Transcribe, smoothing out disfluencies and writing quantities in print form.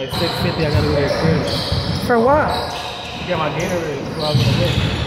like 650. I gotta go to the crib. For what? Get my Gatorade before I was gonna get.